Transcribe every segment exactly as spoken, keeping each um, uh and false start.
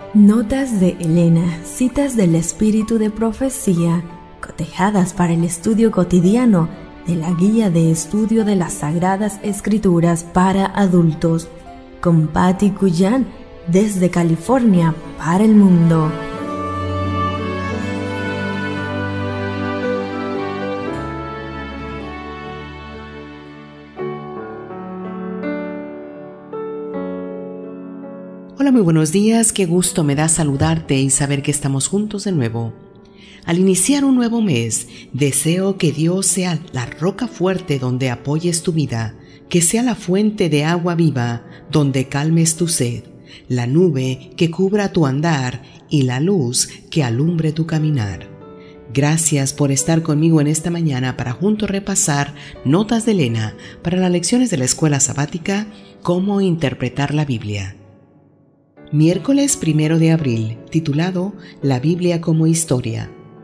Notas de Elena, citas del espíritu de profecía, cotejadas para el estudio cotidiano de la Guía de Estudio de las Sagradas Escrituras para Adultos, con Patti Cuyán, desde California para el mundo. Hola, muy buenos días, qué gusto me da saludarte y saber que estamos juntos de nuevo. Al iniciar un nuevo mes, deseo que Dios sea la roca fuerte donde apoyes tu vida, que sea la fuente de agua viva donde calmes tu sed, la nube que cubra tu andar y la luz que alumbre tu caminar. Gracias por estar conmigo en esta mañana para juntos repasar Notas de Elena para las lecciones de la Escuela Sabática, Cómo interpretar la Biblia. Miércoles primero de abril, titulado La Biblia como Historia.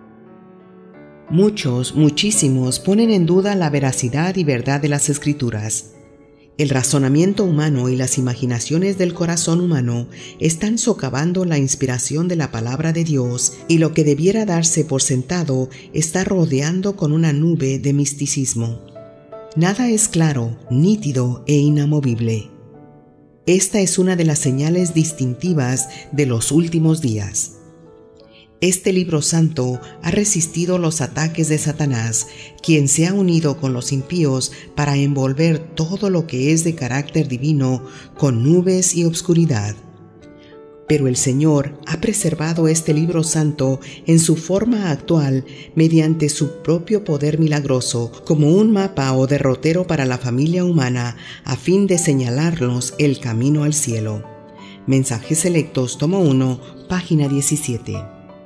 Muchos, muchísimos ponen en duda la veracidad y verdad de las Escrituras. El razonamiento humano y las imaginaciones del corazón humano están socavando la inspiración de la palabra de Dios, y lo que debiera darse por sentado está rodeando con una nube de misticismo. Nada es claro, nítido e inamovible. Esta es una de las señales distintivas de los últimos días. Este libro santo ha resistido los ataques de Satanás, quien se ha unido con los impíos para envolver todo lo que es de carácter divino con nubes y obscuridad. Pero el Señor ha preservado este libro santo en su forma actual mediante su propio poder milagroso, como un mapa o derrotero para la familia humana, a fin de señalarnos el camino al cielo. Mensajes Selectos, tomo uno, página diecisiete.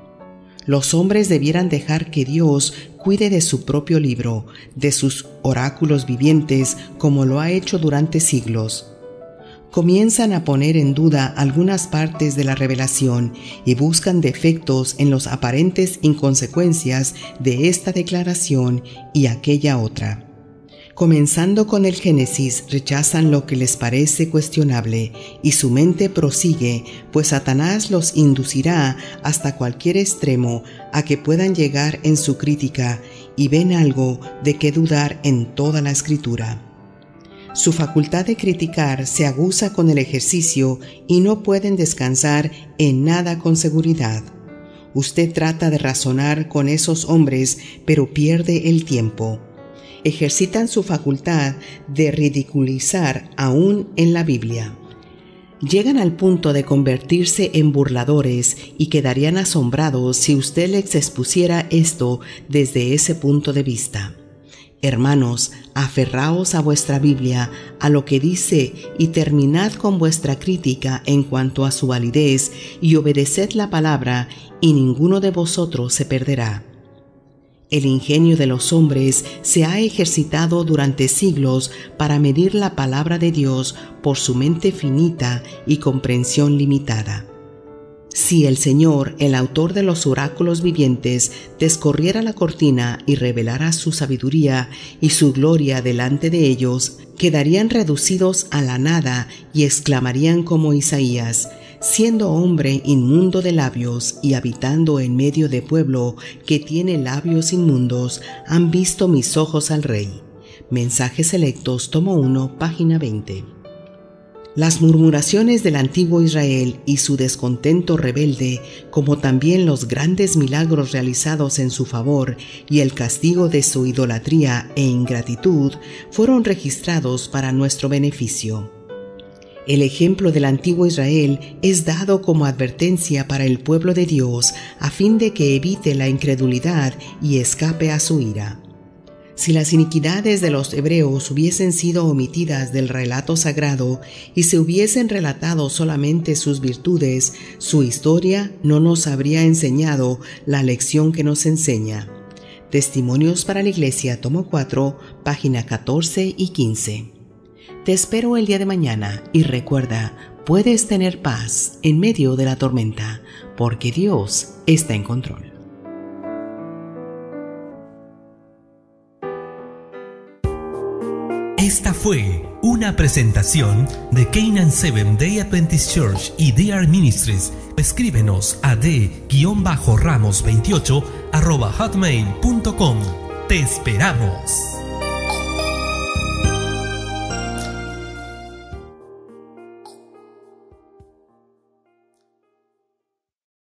Los hombres debieran dejar que Dios cuide de su propio libro, de sus oráculos vivientes, como lo ha hecho durante siglos. Comienzan a poner en duda algunas partes de la revelación y buscan defectos en las aparentes inconsecuencias de esta declaración y aquella otra. Comenzando con el Génesis, rechazan lo que les parece cuestionable y su mente prosigue, pues Satanás los inducirá hasta cualquier extremo a que puedan llegar en su crítica, y ven algo de qué dudar en toda la Escritura. Su facultad de criticar se aguza con el ejercicio y no pueden descansar en nada con seguridad. Usted trata de razonar con esos hombres, pero pierde el tiempo. Ejercitan su facultad de ridiculizar aún en la Biblia. Llegan al punto de convertirse en burladores y quedarían asombrados si usted les expusiera esto desde ese punto de vista. Hermanos, aferraos a vuestra Biblia, a lo que dice, y terminad con vuestra crítica en cuanto a su validez, y obedeced la palabra, y ninguno de vosotros se perderá. El ingenio de los hombres se ha ejercitado durante siglos para medir la palabra de Dios por su mente finita y comprensión limitada. Si el Señor, el autor de los oráculos vivientes, descorriera la cortina y revelara su sabiduría y su gloria delante de ellos, quedarían reducidos a la nada y exclamarían como Isaías: siendo hombre inmundo de labios y habitando en medio de pueblo que tiene labios inmundos, han visto mis ojos al Rey. Mensajes Selectos, tomo uno, página veinte. Las murmuraciones del antiguo Israel y su descontento rebelde, como también los grandes milagros realizados en su favor y el castigo de su idolatría e ingratitud, fueron registrados para nuestro beneficio. El ejemplo del antiguo Israel es dado como advertencia para el pueblo de Dios, a fin de que evite la incredulidad y escape a su ira. Si las iniquidades de los hebreos hubiesen sido omitidas del relato sagrado y se hubiesen relatado solamente sus virtudes, su historia no nos habría enseñado la lección que nos enseña. Testimonios para la Iglesia, tomo cuatro, página catorce y quince. Te espero el día de mañana y recuerda, puedes tener paz en medio de la tormenta, porque Dios está en control. Esta fue Una presentación de Canaan Seventh Day Adventist Church y D R Ministries. Escríbenos a d ramos veintiocho arroba hotmail punto com. ¡Te esperamos!